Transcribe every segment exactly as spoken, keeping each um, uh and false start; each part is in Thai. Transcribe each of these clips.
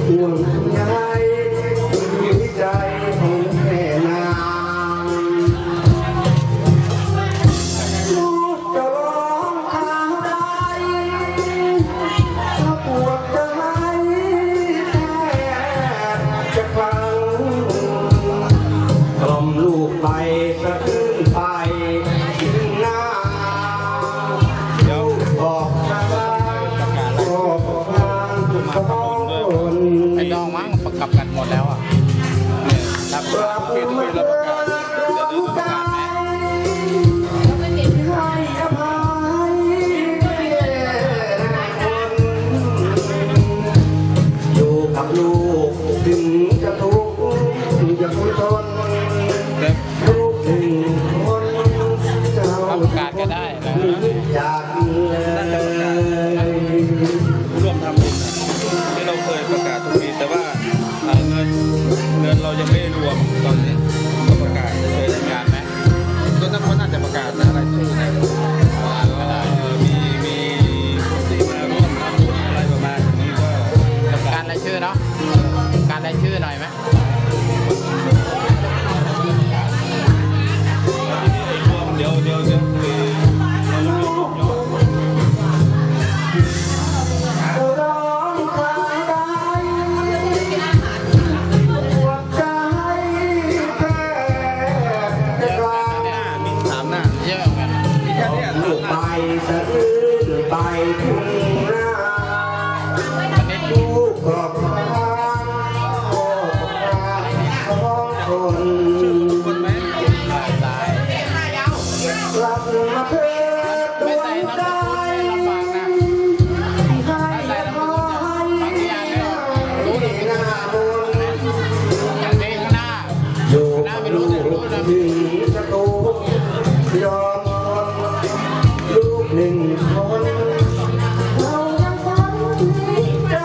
ห่วงใยอยู่ที่ใจของแม่นางลูกจะร้องทางใดถ้าปวดใจแทบจะฟังกล่อมลูกไปสะอื้นไปถึงหน้าเดี๋ยวบอกทางบอกทางสองคนไอ้ดองมั้งประกับกันหมดแล้วอ่ะครับโอเคทุกคนเราประกาศจะดูประกาศไหมให้อภัยอยู่กับลูกถึงจะทุกข์อย่าทนทนลูกถึงคนเจ้าประกาศก็ได้นะจากเลยร่วมทำบุญที่เราเคยประกาศทุกปีแต่ว่าเงินเงินเรายังไม่รวมตอนนี้ก็ประกาศเคยได้งานไหมก็น่าก็น่าจะประกาศอะไรชื่อนะมีมีคนที่มาร่วมทำบุญอะไรประมาณนี้ก็ประกาศรายชื่อเนาะการรายชื่อหน่อยไหมเดี๋ยวเดี๋ยวเดี๋ยวไปสะอื้นไปถึงหน้าลูกกอบทางโอ้ทางสองคนรับมาเพื่อตัวได้ให้อภัยที่หน้าบนอยู่กับลูกถึงจะตูยอมลูกหนึ่งคนเรายังฝันที่จะ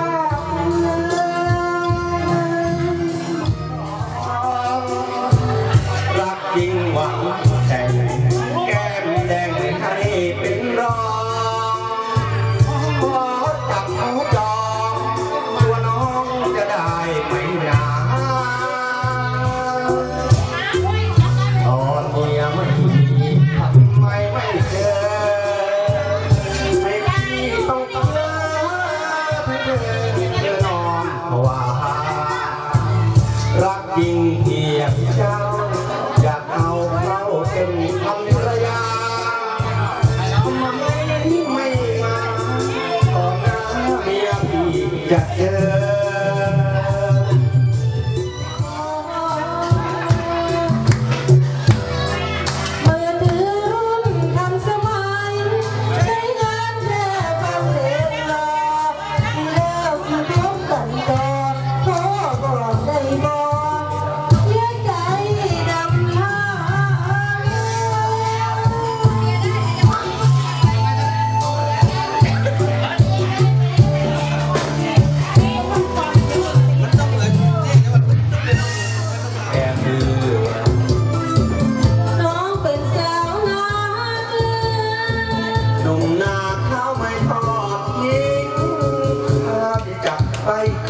รักจริงหวังแต่แก้มแดงให้เป็นรองขอจับเขาจองตัวน้องจะได้ไหมนะตอนเมียไม่มีทำไมไม่เจอรักจริงเพียงเจ้าอยากเอาเราเป็นภรรยาทำไมไม่มาตอนหน้าเมียพี่จะเจอหนุ่มนาข้าวไม่ทอดยิงข้าจะจับไป